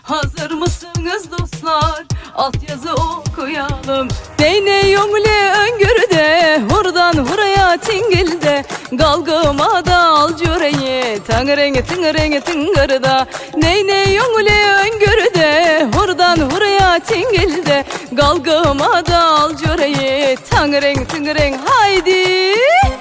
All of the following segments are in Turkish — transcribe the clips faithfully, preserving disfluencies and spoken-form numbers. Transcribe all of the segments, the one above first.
Hazır mısınız dostlar? Altyazı okuyalım. Ney ney yomle öngörüde, hurdan huraya tingilde, galgıma da al cüreyi, tangırenge tıngırenge tıngırda. Ney ney yomle öngörüde, hurdan huraya tingilde, galgıma da al cüreyi, tangırenge tıngırenge haydi.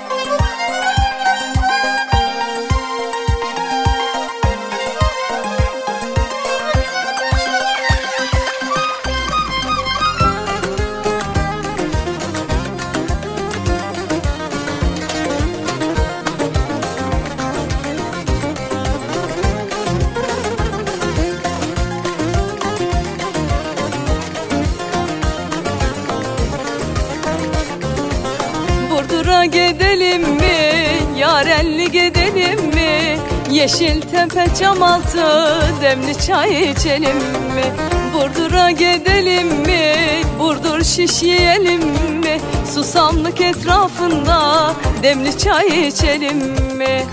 Burdur'a gidelim mi, yarenli gidelim mi? Yeşil tepe cam altı, demli çay içelim mi? Burdur'a gidelim mi, Burdur şiş yiyelim mi? Susamlık etrafında, demli çay içelim mi?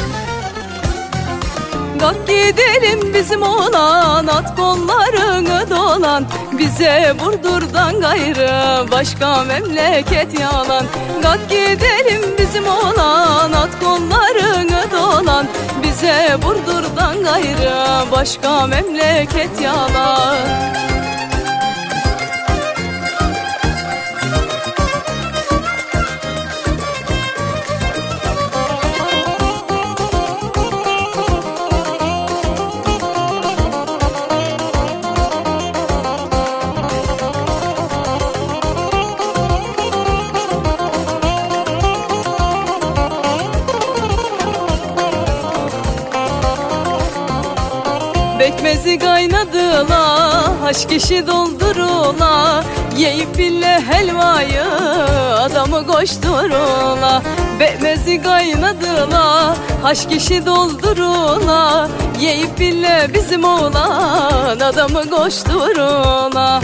Kalk gidelim bizim olan, at kollarını dolan. Bize Burdur'dan gayrı başka memleket yalan. Kalk gidelim bizim olan, at kollarını dolan. Bize Burdur'dan gayrı başka memleket yalan. Bekmezi kaynadıla, haş kişi doldurula, yiyip bile helvayı adamı koşturula. Bekmezi kaynadıla, haş kişi doldurula, yiyip bile bizim oğlan adamı koşturula.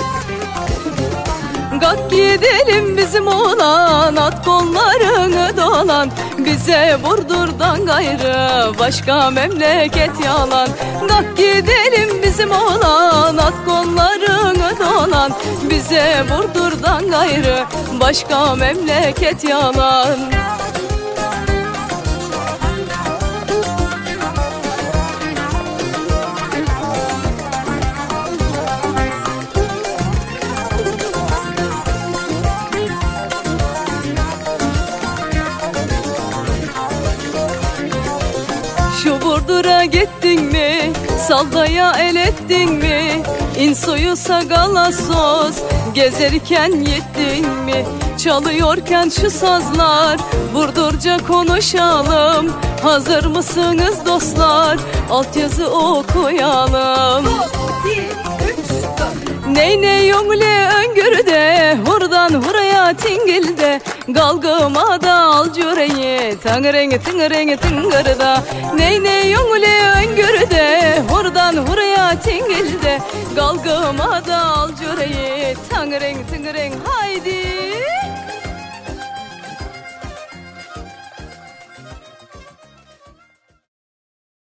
Kalk gidelim bizim oğlan, at kollarını dolan. Bize Burdur'dan gayrı başka memleket yalan. Kalk gidelim bizim oğlan, at kollarını dolan. Bize Burdur'dan gayrı başka memleket yalan. Şu Burdur'a gittin mi, saldaya el ettin mi? İnsoyu sagala sos, gezerken yettin mi? Çalıyorken şu sazlar, Burdurca konuşalım. Hazır mısınız dostlar? Altyazı okuyalım. Ney ney yomle öngörüde, hurdan huraya tingilde, galgıma da al cüreyi, tangırenge tıngırenge tıngırda. Ney ney yomle öngörüde, hurdan huraya tingilde, galgıma da al cüreyi, tangırenge tıngırenge haydi.